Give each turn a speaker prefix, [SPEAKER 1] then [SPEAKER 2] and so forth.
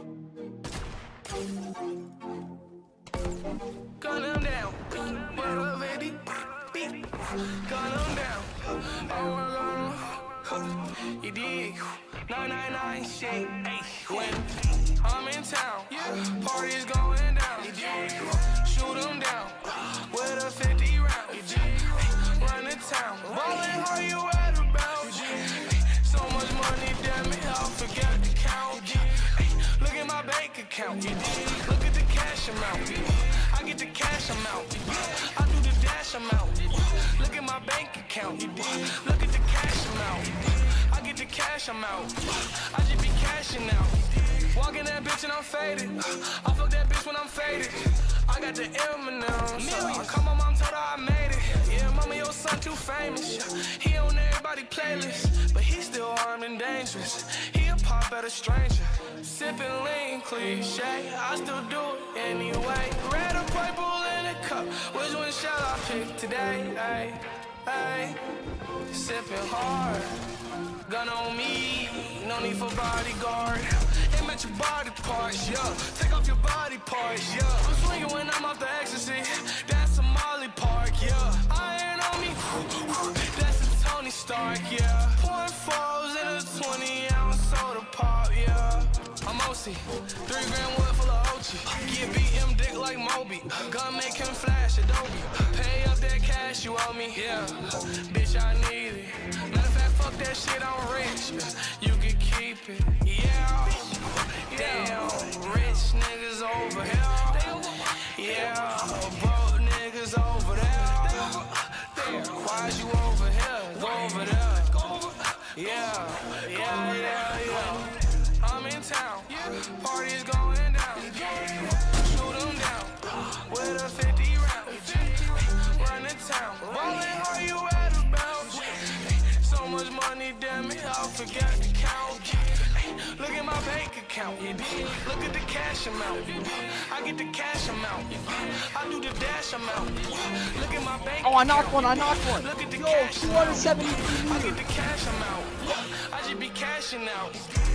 [SPEAKER 1] Gun him down. What up, baby? Gun him down. Oh, my God. You dig? 999 shit. When I'm in town, party's going down. You dig? Shoot him down with a 50 round. You dig? Run the town. Ballin', how you at about? So much money, damn it, I forgot to count. Look at my bank account. Look at the cash amount. I get the cash amount. I do the dash amount. Look at my bank account. Look at the cash amount. I get the cash amount. I just be cashing out. Walking that bitch and I'm faded. I fuck that bitch when I'm faded. I got the M&M's. I call my mom, told her I made it. Yeah, mama, your son too famous. He on everybody playlist, but he still armed and dangerous. He a pop at a stranger. Sipping lean, cliche. I still do it anyway. Red or purple in a cup. Which one shall I pick today? Ay, ay. Sipping hard. Gun on me, no need for bodyguard. Aim at your body parts, yeah. Take off your body parts, yeah. I'm swinging when I'm off the ecstasy. That's a Molly Park, yeah. Iron on me, that's a Tony Stark, yeah. Pouring falls in a 20-ounce soda pop, yeah. I'm OC, 3 gram wood full of Ochi. Get BM dick like Moby. Gun make him flash Adobe. Pay up that cash you owe me, yeah. Bitch, I need it. Matter of fact, fuck that shit, I'm rich. You can keep it, yeah. Damn, rich niggas over here. Yeah, broke niggas over there. Why you over here? Go over there. Yeah, yeah, yeah, yeah. I'm in town, party's going down. Shoot them down with a 50 round. Run the town, ballin', how you at about? So much money, damn it, I forgot to count. Look at my bank account. Look at the cash amount. I get the cash amount. I do the dash amount. Look at my bank.
[SPEAKER 2] Oh, I knocked one. I knocked one.
[SPEAKER 1] Look at the
[SPEAKER 2] Yo,
[SPEAKER 1] cash amount.
[SPEAKER 2] 273
[SPEAKER 1] I get the cash amount. I just be cashing out.